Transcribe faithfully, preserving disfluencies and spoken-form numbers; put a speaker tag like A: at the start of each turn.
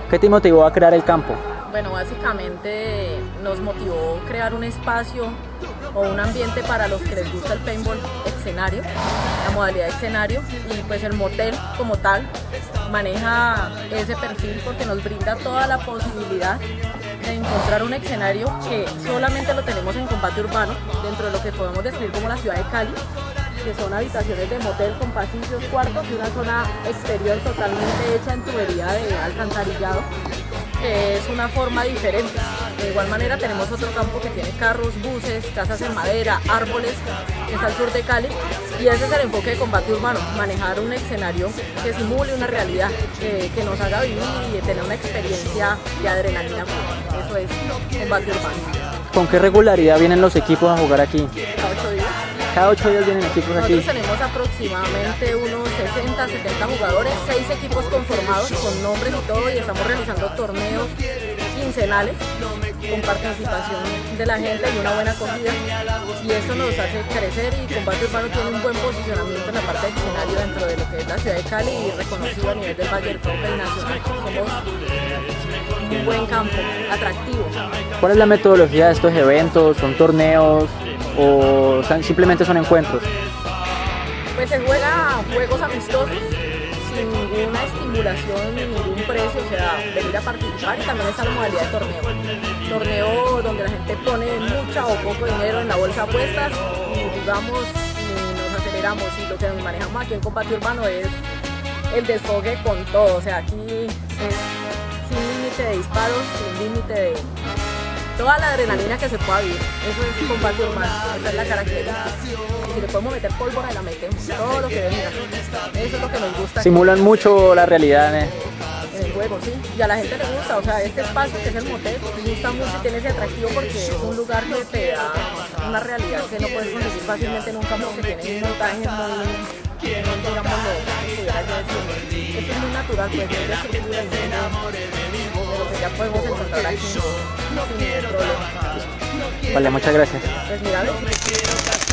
A: ¿Qué te motivó a crear el campo?
B: Bueno, básicamente nos motivó crear un espacio o un ambiente para los que les gusta el paintball escenario, la modalidad escenario, y pues el motel como tal maneja ese perfil porque nos brinda toda la posibilidad de encontrar un escenario que solamente lo tenemos en combate urbano, dentro de lo que podemos describir como la ciudad de Cali, que son habitaciones de motel con pasillos, cuartos y una zona exterior totalmente hecha en tubería de alcantarillado, que es una forma diferente. De igual manera tenemos otro campo que tiene carros, buses, casas en madera, árboles, que está al sur de Cali, y ese es el enfoque de combate urbano, manejar un escenario que simule una realidad, que, que nos haga vivir y tener una experiencia de adrenalina pura. Eso es combate urbano.
A: ¿Con qué regularidad vienen los equipos a jugar aquí?
B: Cada ocho días.
A: Cada ocho días vienen equipos aquí.
B: Nosotros tenemos aproximadamente unos sesenta, setenta jugadores, seis equipos conformados con nombres y todo, y estamos realizando torneos quincenales con participación de la gente y una buena acogida, y esto nos hace crecer, y Combate Urbano tiene un buen posicionamiento en la parte de escenario dentro de lo que es la ciudad de Cali y reconocido a nivel del Valle del Cauca y nacional. Somos un buen campo, atractivo.
A: ¿Cuál es la metodología de estos eventos? ¿Son torneos o simplemente son encuentros?
B: Pues se juega juegos amistosos, sin ninguna estimulación ni ningún precio, o sea, venir a participar, y también está la modalidad de torneo. Torneo donde la gente pone mucha o poco dinero en la bolsa de apuestas y jugamos y nos aceleramos, y lo que nos manejamos aquí en Combate Urbano es el desfogue con todo, o sea, aquí es sin límite de disparos, sin límite de toda la adrenalina que se pueda vivir. Eso es combate urbano, esa es la característica. Y si le podemos meter pólvora, la metemos, todo lo que venga. Eso es lo que nos gusta.
A: Simulan mucho la realidad, ¿eh?
B: En el juego, sí. Y a la gente le gusta, o sea, este espacio que es el motel, me gusta mucho y tiene ese atractivo porque es un lugar que te da una realidad que no puedes conseguir fácilmente en un campo que tiene un montaje muy, digamos, lo pudiera yo decir. Esto es muy natural, pues, es de estructura y de lo que ya podemos encontrar aquí sin ningún problema.
A: Vale, muchas gracias.
B: Pues mira,